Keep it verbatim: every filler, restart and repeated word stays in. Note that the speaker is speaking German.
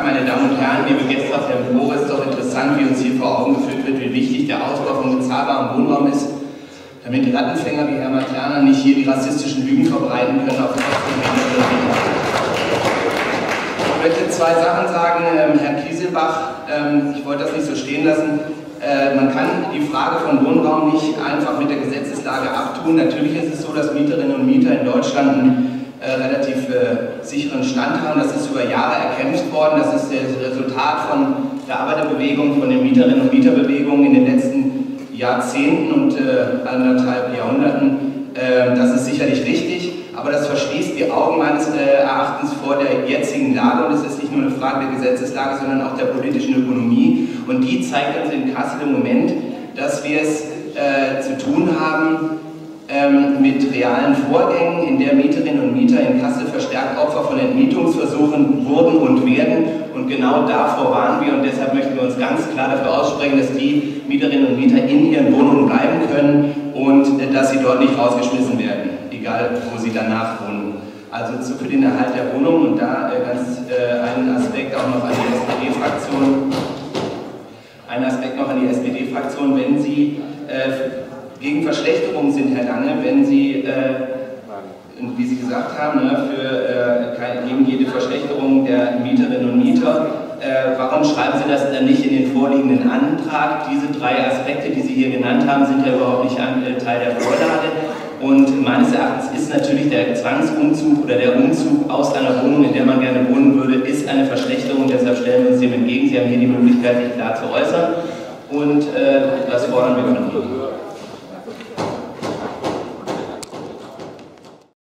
Ja, meine Damen und Herren, liebe Gäste auf der Empore, ist doch interessant, wie uns hier vor Augen geführt wird, wie wichtig der Ausbau von bezahlbarem Wohnraum ist, damit die Rattenfänger wie Herr Materna nicht hier die rassistischen Lügen verbreiten können auf Kosten der Menschen. Ich möchte zwei Sachen sagen, ähm, Herr Kieselbach, ähm, ich wollte das nicht so stehen lassen. Äh, man kann die Frage von Wohnraum nicht einfach mit der Gesetzeslage abtun. Natürlich ist es so, dass Mieterinnen und Mieter in Deutschland einen äh, relativ äh, sicheren Stand haben. Das ist über Jahre erkämpft worden. Das ist das Resultat von der Arbeiterbewegung, von den Mieterinnen und Mieterbewegungen in den letzten Jahrzehnten und äh, anderthalb Jahrhunderten. Äh, das ist sicherlich richtig. Aber das verschließt die Augen meines äh, Erachtens vor der jetzigen Lage, und es ist nicht nur eine Frage der Gesetzeslage, sondern auch der politischen Ökonomie, und die zeigt uns in Kassel im Moment, dass wir es äh, zu tun haben ähm, mit realen Vorgängen, in der Mieterinnen und Mieter in Kassel verstärkt Opfer von Entmietungsversuchen wurden und werden, und genau davor warnen wir, und deshalb möchten wir uns ganz klar dafür aussprechen, dass die Mieterinnen und Mieter in ihren Wohnungen bleiben können und äh, dass sie dort nicht rausgeschmissen werden, egal wo sie danach wohnen. Also zu, für den Erhalt der Wohnung, und da äh, ganz äh, einen Aspekt auch noch an die S P D-Fraktion, ein Aspekt noch an die S P D-Fraktion, wenn Sie äh, gegen Verschlechterungen sind, Herr Lange, wenn Sie, äh, wie Sie gesagt haben, ne, für, äh, keine, gegen jede Verschlechterung der Mieterinnen und Mieter, äh, warum schreiben Sie das dann nicht in den vorliegenden Antrag? Diese drei Aspekte, die Sie hier genannt haben, sind ja überhaupt nicht an, äh, Teil der Vorlage. Und meines Erachtens ist natürlich der Zwangsumzug oder der Umzug aus einer Wohnung, in der man gerne wohnen würde, ist eine Verschlechterung. Deshalb stellen wir uns dem entgegen. Sie haben hier die Möglichkeit, sich klar zu äußern. Und äh, das fordern wir von Ihnen.